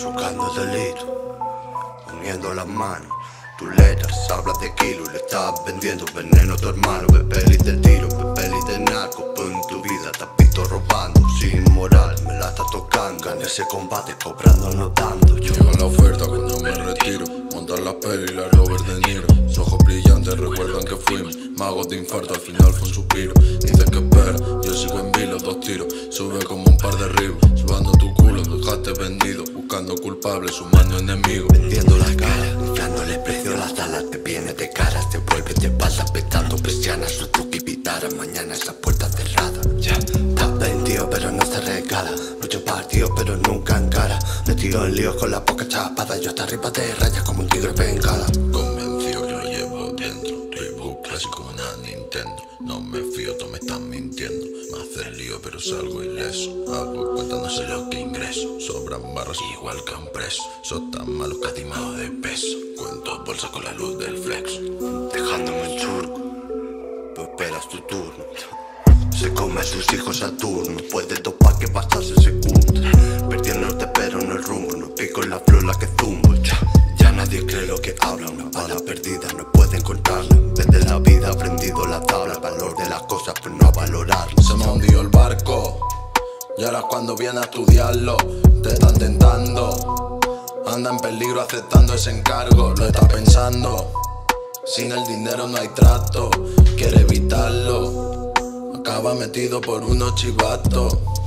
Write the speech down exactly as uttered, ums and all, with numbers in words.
buscando el delito, uniendo las manos. Tus letras hablas de kilos, le estás vendiendo veneno a tu hermano. Ve pelis de tiro, ve pelis de narco, pero en tu vida te has visto robando. Sin moral, me la estás tocando. Gané ese combate cobrando, no dando. Yo Llega la oferta cuando me retiro, montan la peli y la Robert De Niro. Sus ojos brillantes recuerdan que fuimos magos de infarto, al final fue un suspiro. Dices que espera, yo sigo en vilo, dos tiros. Sube como un par de ríos, subando tu culo, dejaste vendido. Buscando culpables, sumando enemigos. vendiendo la cara, inflándole precio a las alas. Te viene de caras, te vuelve de espaldas, petando persianas, su truque y pitara. Mañana esa puerta cerrada. Ya, está vendido pero no se regala. Mucho partido pero nunca encara. Metido en líos con la boca chapada. Yo hasta arriba de rayas como un tigre bengala. Convencido que lo llevo dentro, Reboot clásico en la Nintendo. No me fío, tú me estás mintiendo. Me hace lío pero salgo ileso. Hago cuenta, no sé lo que ingreso. Sobran barras igual que un preso. Sos tan malo que has dimado de peso. Cuento bolsa con la luz del flex, Dejándome en surco, pero esperas tu turno. Se come a sus hijos a turno. Puede topar que pasarse segundo. Perdiéndote pero no el rumbo. No pico la flor la que zumbo. Ya, ya nadie cree lo que habla. Una bala perdida no puede encontrarla. Desde la vida ha aprendido la tabla. El valor de las cosas pero no a valorarlo. se me hundió el barco y ahora cuando viene a estudiarlo te están tentando. Anda en peligro aceptando ese encargo, lo está pensando. Sin el dinero no hay trato, quiere evitarlo. Acaba metido por unos chivatos.